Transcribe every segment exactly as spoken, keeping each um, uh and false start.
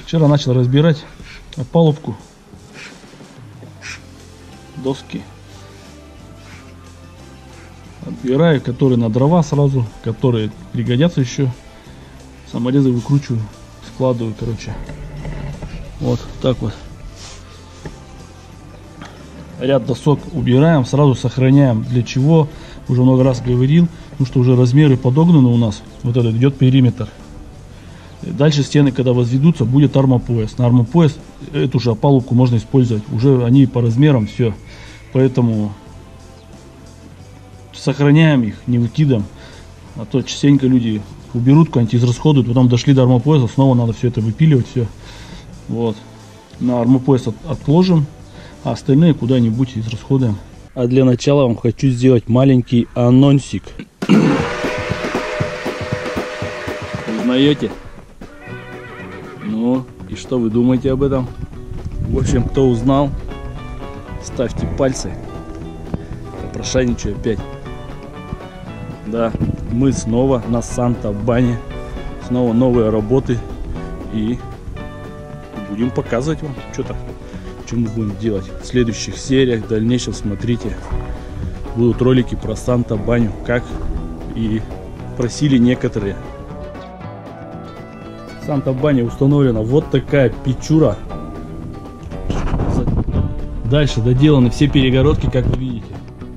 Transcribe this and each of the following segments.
Вчера начал разбирать опалубку, доски. Отбираю, которые на дрова сразу, которые пригодятся еще. Саморезы выкручиваю, складываю, короче. Вот так вот. Ряд досок убираем, сразу сохраняем. Для чего? Уже много раз говорил, потому что уже размеры подогнаны у нас. Вот этот идет периметр. Дальше стены, когда возведутся, будет армопояс. На армопояс эту же опалубку можно использовать. Уже они по размерам все. Поэтому сохраняем их, не выкидываем. А то частенько люди уберут, куда-нибудь израсходуют, потом дошли до армопояса, снова надо все это выпиливать, все. Вот. На армопояс от, отложим, а остальные куда-нибудь израсходуем. А для начала вам хочу сделать маленький анонсик. Узнаете? Ну, и что вы думаете об этом? В общем, кто узнал, ставьте пальцы. Попрошайничаю опять. Да, мы снова на Санта-Бане. Снова новые работы. И будем показывать вам что-то, что мы будем делать в следующих сериях. В дальнейшем смотрите. Будут ролики про Санта-Баню, как и просили некоторые. В Санта-Бане установлена вот такая печура. Дальше доделаны все перегородки, как вы видите.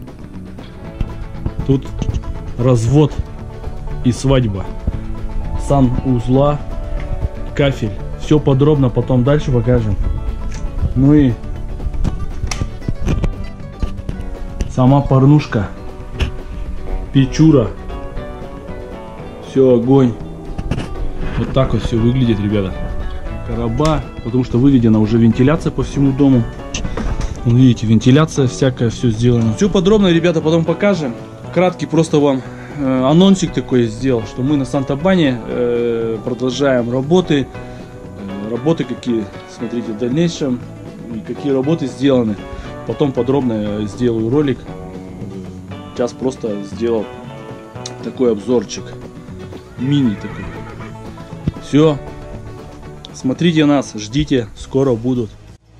Тут развод и свадьба. Санузла, кафель. Все подробно потом дальше покажем. Ну и сама порнушка, печура. Все, огонь. Вот так вот все выглядит, ребята. Короба, потому что выведена уже вентиляция по всему дому. Вон, видите, вентиляция всякая, все сделано. Все подробно, ребята, потом покажем. Краткий просто вам э, анонсик такой сделал, что мы на Санта-Бане э, продолжаем работы. Э, работы какие, смотрите, в дальнейшем. И какие работы сделаны. Потом подробно сделаю ролик. Сейчас просто сделал такой обзорчик. Мини такой. Все. Смотрите нас, ждите, скоро будут.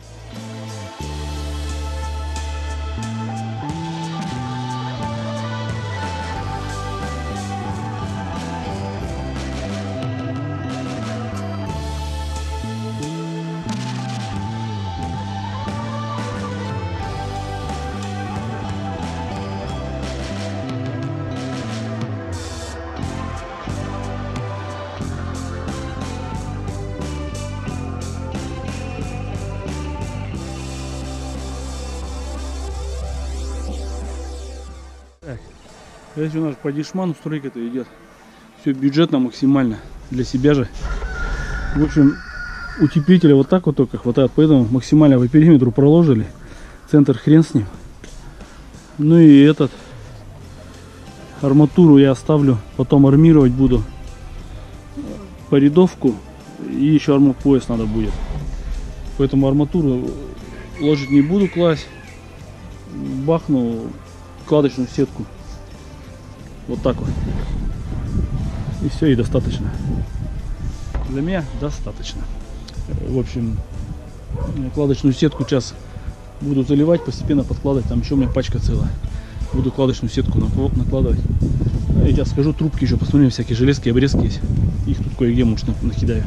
Так, здесь у нас по дешману стройка-то идет. Все бюджетно максимально. Для себя же. В общем, утеплителя вот так вот только хватает. Поэтому максимально по периметру проложили. Центр хрен с ним. Ну и этот. Арматуру я оставлю. Потом армировать буду. Порядовку. И еще армопояс надо будет. Поэтому арматуру ложить не буду класть. Бахну кладочную сетку. Вот так вот. И все, и достаточно. Для меня достаточно. В общем, кладочную сетку сейчас буду заливать, постепенно подкладывать. Там еще у меня пачка целая. Буду кладочную сетку накладывать. Я сейчас скажу, трубки еще посмотрим, всякие железки, обрезки есть. Их тут кое-где, может, накидаю.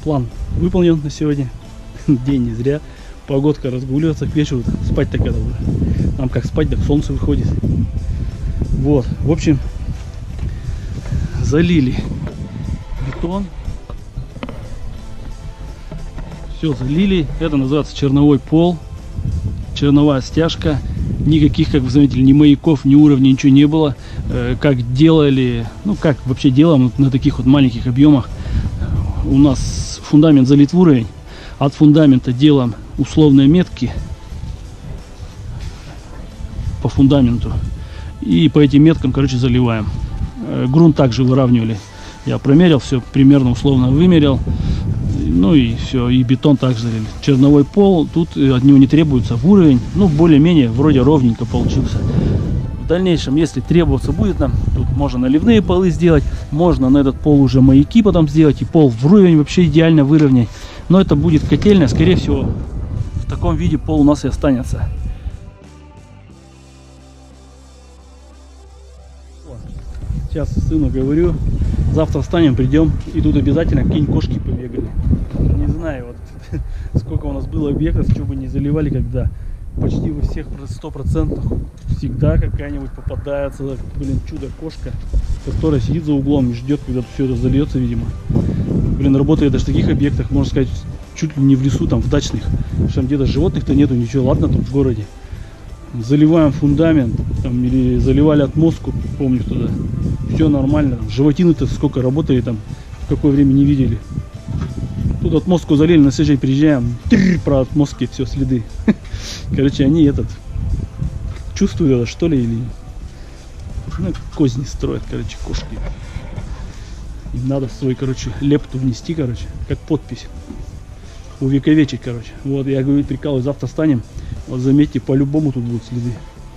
план выполнен на сегодня. День не зря. Погодка разгуливаться к вечеру. Спать-то когда уже. Нам как спать, так солнце выходит. Вот. В общем, залили бетон. Все залили. Это называется черновой пол. Черновая стяжка. Никаких, как вы заметили, ни маяков, ни уровней, ничего не было. Э, как делали, ну как вообще делаем на таких вот маленьких объемах. У нас фундамент залит в уровень. От фундамента делаем условные метки по фундаменту. И по этим меткам, короче, заливаем. Э, грунт также выравнивали. Я промерил, все примерно условно вымерил. Ну и все, и бетон также залили. Черновой пол, тут от него не требуется в уровень. Ну, более-менее, вроде ровненько получился. В дальнейшем, если требоваться будет нам, тут можно наливные полы сделать. Можно на этот пол уже маяки потом сделать. И пол в уровень вообще идеально выровнять. Но это будет котельная, скорее всего, в таком виде пол у нас и останется. Сейчас сыну говорю, завтра встанем, придем, и тут обязательно какие-нибудь кошки побегали. Не знаю, вот сколько у нас было объектов, что бы не заливали, когда почти во всех сто процентов всегда какая-нибудь попадается, блин, чудо-кошка, которая сидит за углом и ждет, когда все это зальется, видимо. Блин, работает даже в таких объектах, можно сказать, чуть ли не в лесу, там, в дачных, что где-то животных-то нету, ничего, ладно, тут в городе. Заливаем фундамент, там, или заливали отмостку, помню туда. Все нормально. Животины-то сколько работали там, в какое время не видели. Тут отмостку залили, на следующий день приезжаем, тррр, про отмостки все следы. Короче, они этот чувствуют это, что ли, или ну, козни строят, короче, кошки. Им надо свой, короче, лепту внести, короче, как подпись. Увековечить, короче. Вот, я говорю, прикалываю, завтра встанем. Вот заметьте, по-любому тут будут следы.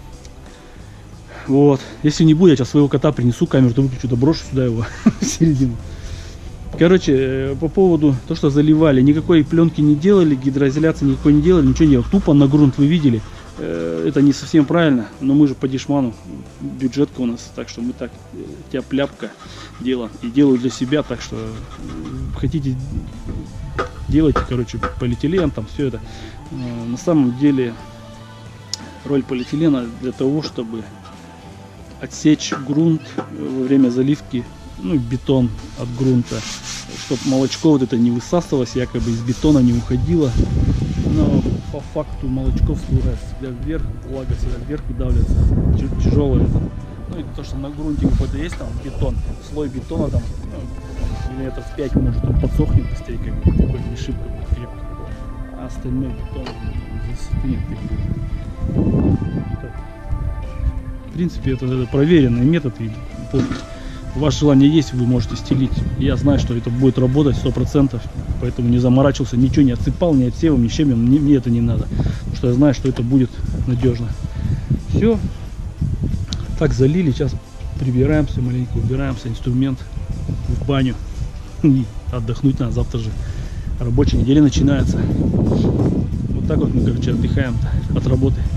Вот. Если не будет, я сейчас своего кота принесу, камеру-то выключу, да брошу сюда его в середину. Короче, по поводу того, что заливали, никакой пленки не делали, гидроизоляции никакой не делали, ничего не делали. Тупо на грунт вы видели. Это не совсем правильно, но мы же по дешману, бюджетка у нас, так что мы так, тяп-ляпка делаем. И делаю для себя, так что хотите делайте, короче, полиэтилен, там все это. На самом деле роль полиэтилена для того, чтобы отсечь грунт во время заливки, ну, бетон от грунта, чтобы молочко вот это не высасывалось, якобы из бетона не уходило. Но по факту молочко всплывает всегда вверх, влага всегда вверх выдавливается, тяжелое. Ну и то, что на грунте какой-то есть там бетон, слой бетона там ну, миллиметров пять может он подсохнет быстрее, как бы такой не шибко крепкий, а остальной бетон застынет. В принципе, это, это проверенный метод, и ваше желание есть, вы можете стелить. Я знаю, что это будет работать сто процентов, поэтому не заморачивался, ничего не отсыпал, не отсевом, ни чем, мне, мне это не надо, потому что я знаю, что это будет надежно. Все, так залили, сейчас прибираемся, маленько убираемся, инструмент в баню, и отдохнуть надо, завтра же рабочая неделя начинается. Вот так вот мы, короче, отдыхаем от работы.